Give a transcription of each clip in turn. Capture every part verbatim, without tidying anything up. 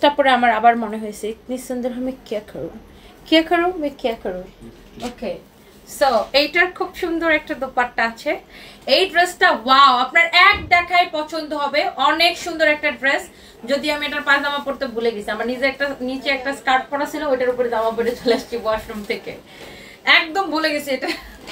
ড্রেসটা পরে আমার আবার মনে হয়েছে ইতনি সুন্দর আমি কে করো কে করো আমি কে করো ওকে সো এইটার খুব সুন্দর একটা দোপাট্টা আছে এই ড্রেসটা ওয়াও আপনার এক দেখায় পছন্দ হবে অনেক সুন্দর একটা ড্রেস যদি আমি এটার পায়জামা পরতে ভুলে গেছি আমার নিজে একটা নিচে একটা স্কার্ট পরা ছিল ওইটার উপরে জামা পরে চলে আসছি ওয়াশরুম থেকে একদম ভুলে গেছি এটা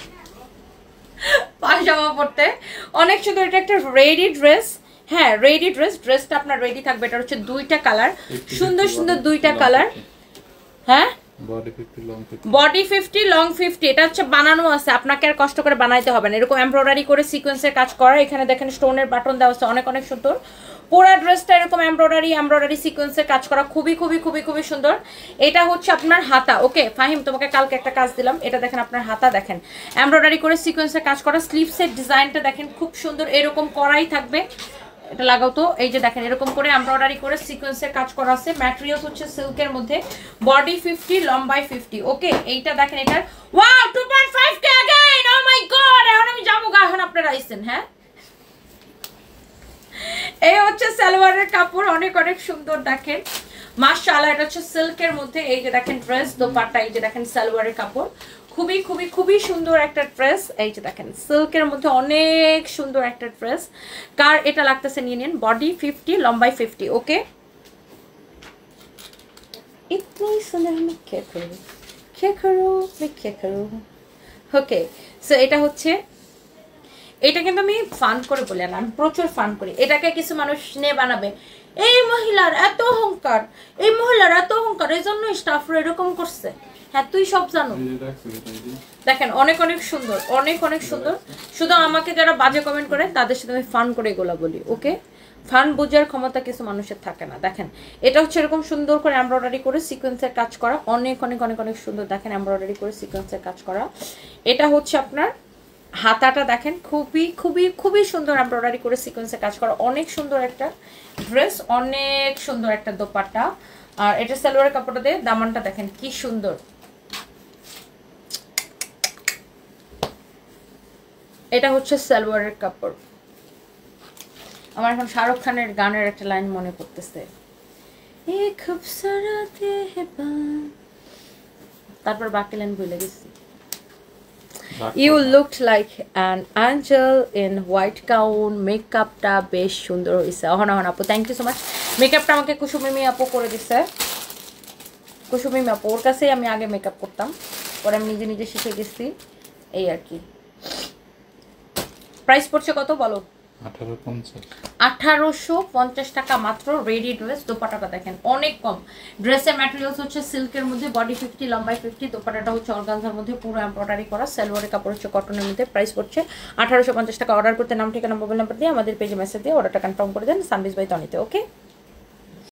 পায়জামা পরতে অনেক সুন্দর এটা একটা রেডি ড্রেস হ্যাঁ রেডি ড্রেস ড্রেসটা আপনার রেডি থাকবে এটা হচ্ছে দুইটা কালার সুন্দর সুন্দর দুইটা কালার হ্যাঁ body fifty long fifty body fifty long fifty এটা হচ্ছে বানানো আছে আপনাকে আর কষ্ট করে বানাইতে হবে না এরকম এমব্রয়ডারি করে সিকোয়েন্সের কাজ করা এখানে দেখেন স্টোনের বাটন দেওয়া আছে অনেক অনেক সুন্দর পুরো ড্রেসটা এরকম এমব্রয়ডারি এমব্রয়ডারি সিকোয়েন্সের কাজ করা খুবই খুবই খুবই খুবই সুন্দর এটা হচ্ছে আপনার হাতা ওকে ফাহিম তোমাকে কালকে একটা কাজ দিলাম এটা দেখেন আপনার হাতা দেখেন এমব্রয়ডারি করে সিকোয়েন্সের কাজ করা স্লিভসের ডিজাইনটা দেখেন খুব সুন্দর এরকম করাই থাকবে এটা লাগাও তো এই যে দেখেন এরকম করে এমব্রয়ডারি করে সিকোয়েন্সের কাজ করা আছে ম্যাটেরিয়ালস হচ্ছে সিল্কের মধ্যে বডি ফিফটি লম্বাই ফিফটি ওকে এইটা দেখেন এটার wow two point five K again oh my god এখন আমি যাবো গা এখন আপনারা আইছেন হ্যাঁ এই হচ্ছে সালোয়ারের কাপড় অনেক অনেক সুন্দর দেখেন মাশাআল্লাহ এটা হচ্ছে সিল্কের মধ্যে এই যে দেখেন ড্রেস দোপাট্টা এই যে দেখেন সালোয়ারের কাপড় খুবই খুবই খুবই সুন্দর একটা ড্রেস এই যে দেখেন সিল্কের মধ্যে অনেক সুন্দর একটা ড্রেস কার এটা লাগতেছে নিয়ে নিন বডি ফিফটি লম্বাই ফিফটি ওকে ইতনি সুন্দর আমি কে করো কে করো আমি কে করো ওকে সো এটা হচ্ছে এটা কিন্তু আমি ফান করে বলি না আমি প্রচুর ফান করি এটাকে কিছু মানুষ নিয়ে বানাবে এই মহিলার এত অহংকার এই মহিলার এত অহংকার এই জন্য স্টাফরা এরকম করছে হ্যাঁ তুই সব জানো দেখেন অনেক অনেক সুন্দর অনেক অনেক সুন্দর শুধু আমাকে যারা বাজে কমেন্ট করে তাদের সাথে আমি ফান করে এগুলা বলি ওকে ফান বোঝার ক্ষমতা কিছু মানুষের থাকে না দেখেন এটা হচ্ছে এরকম সুন্দর করে এমব্রয়ডারি করে সিকোয়েন্সের কাজ করা অনেক অনেক অনেক অনেক সুন্দর দেখেন এমব্রয়ডারি করে সিকোয়েন্সের কাজ করা এটা হচ্ছে আপনার হাতাটা দেখেন খুবই খুবই খুবই সুন্দর এমব্রয়ডারি করে সিকোয়েন্সে কাজ করা অনেক সুন্দর একটা ড্রেস অনেক সুন্দর একটা দোপাট্টা আর এটা সালোয়ারের কাপড়টা দিয়ে দামানটা দেখেন কি সুন্দর এটা হচ্ছে সালোয়ারের কাপড় আমার এখন শাহরুখ খানের গানের একটা লাইন মনে পড়তেছে এ খুবসুরত হেপা তারপর বাকি লাইন ভুলে গেছি You looked like an angel in white gown. Makeupটা বেশ সুন্দর হইছে অহন অহন আপু থ্যাংক ইউ সো মাচ মেকআপটা আমাকে কুসুমিমি আপু করে দিছে কুসুমিমি আপু ওর কাছেই আমি আগে মেকআপ করতাম পরে আমি নিজে নিজে শিখে গেছি এই আর কি প্রাইস পড়ছে কত বলো আঠারোশো পঞ্চাশ টাকা মাত্র রেডি ড্রেস দোপাট্টাটা দেখেন অনেক কম ড্রেসের ম্যাটেরিয়ালস হচ্ছে সিল্কের মধ্যে বডি ফিফটি লম্বাই ফিফটি দোপাট্টাটা হচ্ছে অর্গানজার মধ্যে পুরো এমব্রয়ডারি করা সালোয়ারের কাপড় হচ্ছে কটনের মধ্যে প্রাইস পড়ছে আঠারোশো পঞ্চাশ টাকা অর্ডার করতে নাম ঠিকানা মোবাইল নাম্বার দিয়ে আমাদের পেজে মেসেজ দিয়ে অর্ডারটা কনফার্ম করে দেন সানভিজ বাই তনিতে ওকে